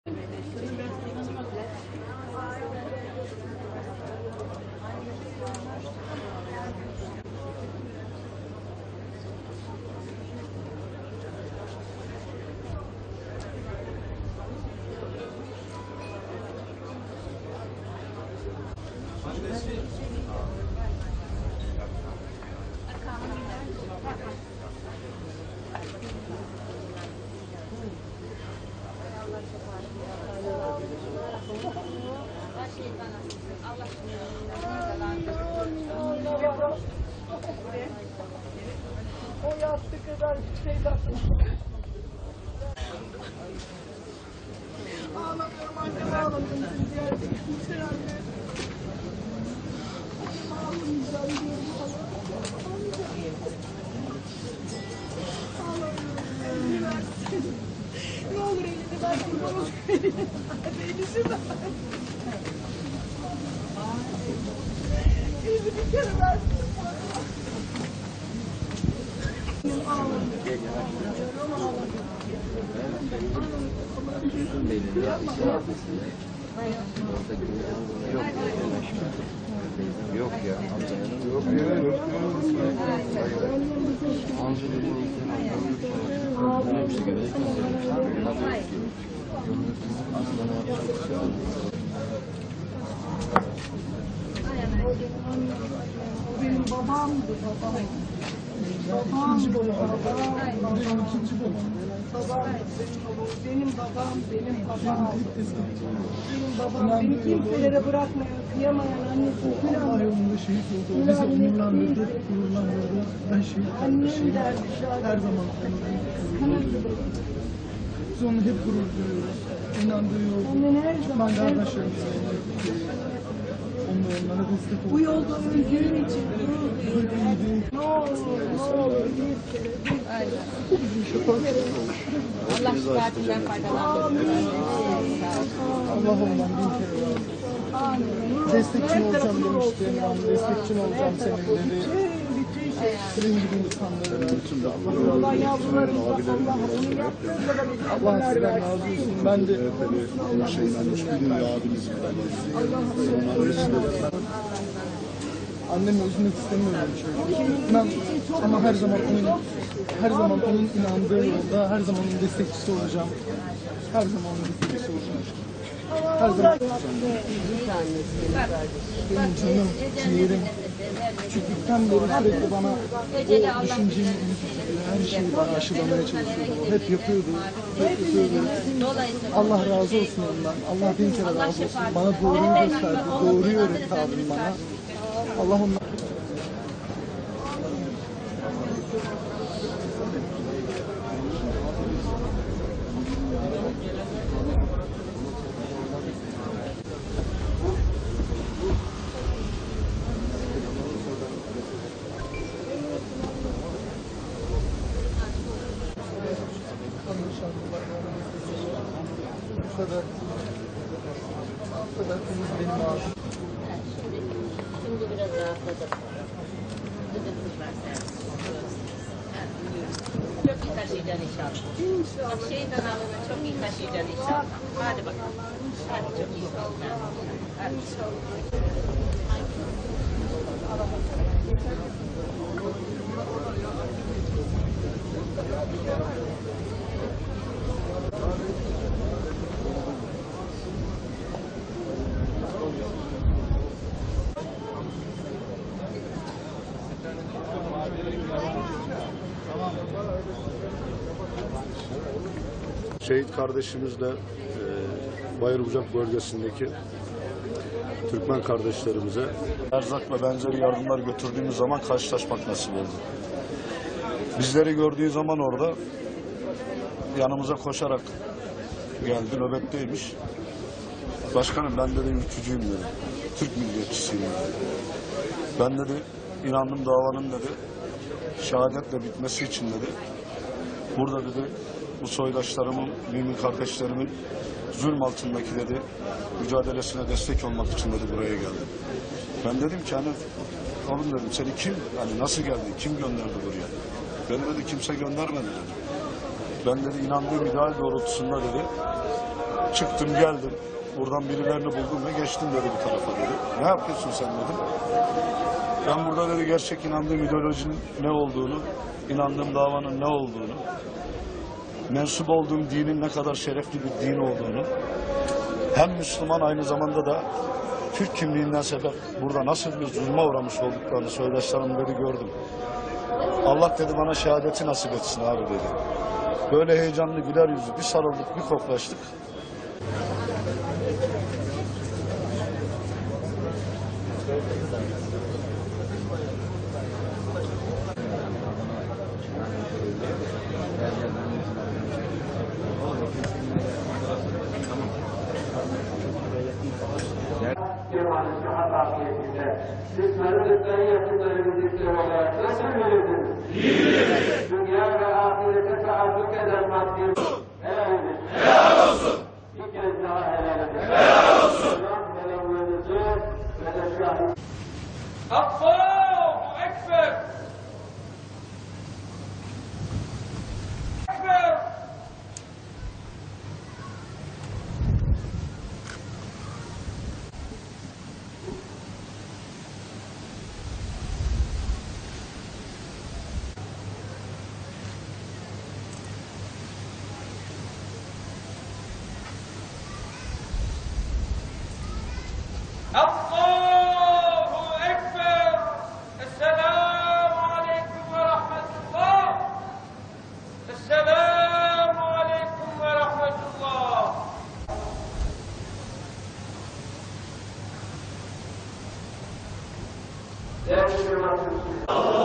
O yaptığı kadar şey yaptım. Ağlamıyorum anne, ağlamıyorum. Seni ziyaret ettim herhalde. Ağlamayacağım diyorum sana. Ağlamıyorum. Elini versin. Ne olur elini versin. Ne olur elini versin. Elini versin. Elini bir kere versin. Yok ya. Yok ya. Yok. Benim babamdı, babam. Babam bu babam. Benim babam, benim babam. Benim babam, beni kimselere bırakmayan, kıyamayan annesi. Allah yolunda şehit oldu. Bizi onurlandırdı, gururlandırdı. Ben şehit derdi, her zaman biz onu hep gurur duyuyoruz. İnandırıyoruz. Annen her zaman. Ben kardeşlerimize onlara destek Bu yolda öldüğün için gurur duyuyorum. Ne olur bir kere. Allah şifacından faydalandırsın. Allah ondan bin kere razı. Destekçin olacağım demişti. Destekçin olacağım senin dedi. Senin gibi insanlara. Allah yavrularım, Allah bunu yaptığında da Allah sizden razı olsun. Ben de annemi üzmek istemiyorum çünkü. Ama her zaman onun inandığı yolda, her zaman onun destekçisi olacağım. Her zaman onun destekçisi olacağım. Her zaman. Benim canım, ciğerim. Küçüklükten beri sürekli bana o düşünceyi, her şeyi bana aşılamaya çalışıyordu. Hep yapıyordu. Allah razı olsun ondan. Allah bin kere razı olsun. Bana doğruyu gösterdi. Doğruyu öğretti abim bana. Allah ondan. Bu kadar temiz benim ağzım. Şimdi biraz rahatladım. Çok iyi taşıyacaksın inşallah. Bak şeytan alını çok iyi taşıyacaksın inşallah. Hadi bakalım. Hadi çok iyi olsun. Hadi inşallah. Şehit kardeşimizle Bayırbucak bölgesindeki Türkmen kardeşlerimize erzak ve benzeri yardımlar götürdüğümüz zaman karşılaşmak nasip oldu. Bizleri gördüğü zaman orada yanımıza koşarak geldi, nöbetteymiş. Başkanım ben dedi ülkücüyüm dedi, Türk milliyetçisiyim dedi. Ben dedi inandım davanın dedi şehadetle bitmesi için dedi. Burada dedi bu soydaşlarımın, mümin kardeşlerimin zulm altındaki dedi mücadelesine destek olmak için dedi buraya geldim. Ben dedim ki hani oğlum dedim seni kim, hani nasıl geldin, kim gönderdi buraya? Beni dedi kimse göndermedi dedi. Ben dedi inandığım ideal doğrultusunda dedi Çıktım geldim. Buradan birilerini buldum ve geçtim dedi bu tarafa dedi. Ne yapıyorsun sen dedim. Ben burada dedi gerçek inandığım ideolojinin ne olduğunu, inandığım davanın ne olduğunu, mensup olduğum dinin ne kadar şerefli bir din olduğunu, hem Müslüman aynı zamanda da Türk kimliğinden sebep burada nasıl bir zulme uğramış olduklarını soydaşlarım dedi gördüm. Allah dedi bana şehadeti nasip etsin abi dedi. Böyle heyecanlı güler yüzlü bir sarıldık bir koklaştık. Kemal'in hassasiyetinde siz Mevlütlerin yapılarınızı olarak nasıl bilirdiniz? Dünya ve ahirete taadduk eden maddi helal edin. Helal olsun. Bir kez daha helal edin. Helal olsun. Helallerinizi ve de şahit. Allahu Ekber. Ekber. Allahu Ekber. Esselamu Aleyküm ve Rahmetullah. Esselamu Aleyküm ve Rahmetullah. Değerli cemaatimiz,